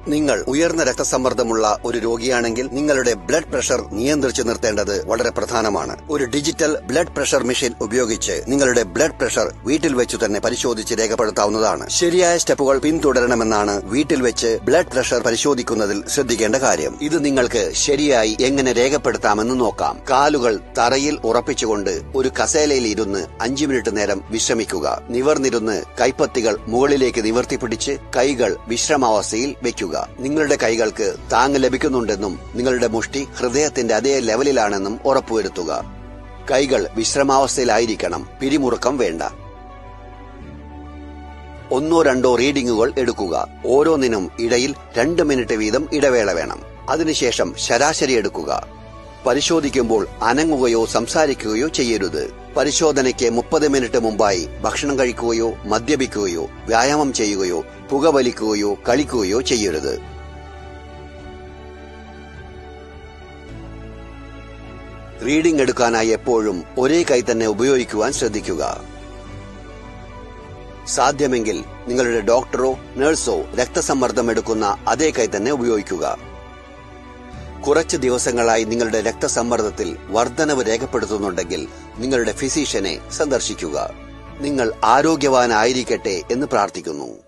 നിങ്ങൾ ഉയർന്ന രക്തസമ്മർദ്ദമുള്ള ഒരു രോഗിയാണെങ്കിൽ നിങ്ങളുടെ ബ്ലഡ് പ്രഷർ നിയന്ത്രിച്ചു നിർത്തേണ്ടത് വളരെ പ്രധാനമാണ്. ഒരു ഡിജിറ്റൽ ബ്ലഡ് പ്രഷർ മെഷീൻ ഉപയോഗിച്ച് നിങ്ങളുടെ ബ്ലഡ് പ്രഷർ വീട്ടിൽ വെച്ചു തന്നെ പരിശോധിച്ച് രേഖപ്പെടുത്താവുന്നതാണ്. ശരിയായ സ്റ്റെപ്പുകൾ പിന്തുടരണമെന്നാണ് വീട്ടിൽ വെച്ച് ബ്ലഡ് പ്രഷർ പരിശോധിക്കുന്നതിൽ ശ്രദ്ധിക്കേണ്ട കാര്യം. ഇത് നിങ്ങൾക്ക് ശരിയായി എങ്ങനെ രേഖപ്പെടുത്താമെന്ന് നോക്കാം. കാലുകൾ തറയിൽ ഉറപ്പിച്ചുകൊണ്ട് ഒരു കസേലയിൽ ഇരുന്ന് 5 മിനിറ്റ് നേരം വിശ്രമിക്കുക. നിവർന്നിരുന്ന് കൈപ്പത്തികൾ മുകളിലേക്ക് നിവർത്തിപ്പിടിച്ച് കൈകൾ വിശ്രമാവസ്ഥയിൽ വെക്കുക. നിങ്ങളുടെ കൈകൾക്ക് താങ്ങ് ലഭിക്കുന്നുണ്ടെന്നും നിങ്ങളുടെ മുഷ്ടി ഹൃദയത്തിന്റെ അതേ ലെവലിലാണെന്നും ഉറപ്പുവരുത്തുക. കൈകൾ വിശ്രമാവസ്ഥയിലായിരിക്കണം. പിരിമുറുക്കം വേണ്ട. 1-2 റീഡിംഗുകൾ എടുക്കുക. ഓരോന്നിനും ഇടയിൽ 2 മിനിറ്റ് വീതം ഇടവേള വേണം. അതിനുശേഷം ശരാശരി എടുക്കുക. പരിശോധിക്കുമ്പോൾ അനങ്ങുകയോ സംസാരിക്കുകയോ ചെയ്യരുത്. പരിശോധനയ്ക്ക് 30 മിനിറ്റ് മുമ്പായി ഭക്ഷണം കഴിക്കുകയോ മദ്യപിക്കുകയോ വ്യായാമം ചെയ്യുകയോ പുകവലിക്കുകയോ കളിക്കുകയോ ചെയ്യരുത്. റീഡിംഗ് എടുക്കാനായി എപ്പോഴും ഒരേ കൈ തന്നെ ഉപയോഗിക്കുവാൻ ശ്രദ്ധിക്കുക. സാധ്യമെങ്കിൽ നിങ്ങളുടെ ഡോക്ടറോ നഴ്സോ രക്തസമ്മർദ്ദം എടുക്കുന്ന അതേ കൈ തന്നെ ഉപയോഗിക്കുക. കുറച്ച് ദിവസങ്ങളായി നിങ്ങളുടെ രക്തസമ്മർദ്ദത്തിൽ വർധനവ് രേഖപ്പെടുത്തുന്നുണ്ടെങ്കിൽ നിങ്ങളുടെ ഫിസിഷ്യനെ സന്ദർശിക്കുക. നിങ്ങൾ ആരോഗ്യവാനായിരിക്കട്ടെ എന്ന് പ്രാർത്ഥിക്കുന്നു.